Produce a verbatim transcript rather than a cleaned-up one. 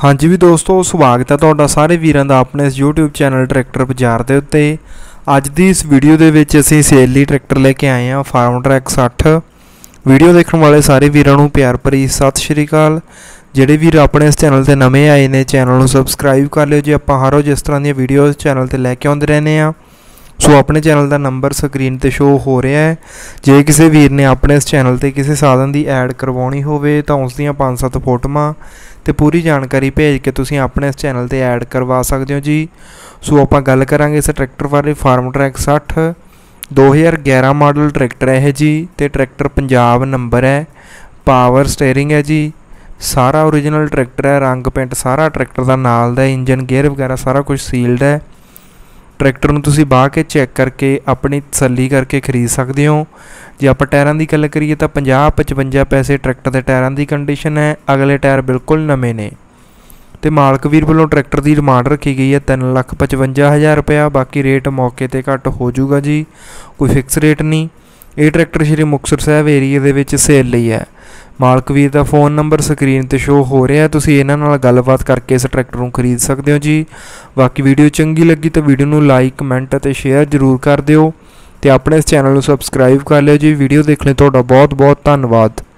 हाँ जी भी दोस्तों, स्वागत है तुहाडा सारे वीरां दा अपने इस यूट्यूब चैनल ट्रैक्टर बाजार के उत्ते। अज की इस वीडियो के विच असीं सेल लई ट्रैक्टर लेके आए हैं फार्म ट्रैक साठ। वीडियो देखने वाले सारे वीरां नूं प्यार भरी सत श्री अकाल। जिहड़े वीर अपने इस चैनल ते नवे आए ने चैनल नूं सबसक्राइब कर लिओ जी। आपां हर रोज़ इस तरह दी वीडियो इस चैनल ते लैके आउंदे रहने आ। सो अपने चैनल का नंबर स्क्रीन पर शो हो रहा है। जे किसी वीर ने अपने इस चैनल पर किसी साधन की ऐड करवानी होवे तां उस दियां पांच सत्त फोटोआं ते पूरी जानकारी भेज के तुसीं अपने इस चैनल पर ऐड करवा सकते हो जी। सो आपां गल करांगे इस ट्रैक्टर बारे। फार्म ट्रैक साठ दो हज़ार ग्यारह मॉडल ट्रैक्टर है जी। तो ट्रैक्टर पंजाब नंबर है, पावर स्टेयरिंग है जी, सारा ओरिजिनल ट्रैक्टर है। रंग पेंट सारा ट्रैक्टर का नाल दा, इंजन गेयर वगैरह सारा कुछ सील्ड है। ट्रैक्टर नूं तुसीं बाह के चैक करके अपनी तसल्ली करके खरीद सकते हो। जे आप टायरां की गल करिए तो पचास पचवंजा पैसे ट्रैक्टर के टायरां की कंडीशन है। अगले टायर बिल्कुल नवे ने। तो मालक वीर वालों ट्रैक्टर की डिमांड रखी गई है तीन लख पचवंजा हज़ार रुपया। बाकी रेट मौके पर घट हो जूगा जी, कोई फिक्स रेट नहीं। ये ट्रैक्टर श्री मुक्तसर साहब एरिए के सेल लई है। मालक वीर का फोन नंबर स्क्रीन पर शो हो रहा है। तुसीं इन्हां नाल गलबात करके इस ट्रैक्टर को खरीद सकते हो जी। बाकी वीडियो चंगी लगी तो वीडियो को लाइक कमेंट और शेयर जरूर कर दिओ। तो अपने इस चैनल को सबसक्राइब कर लियो जी। वीडियो देखने तुहाडा बहुत बहुत धन्नवाद।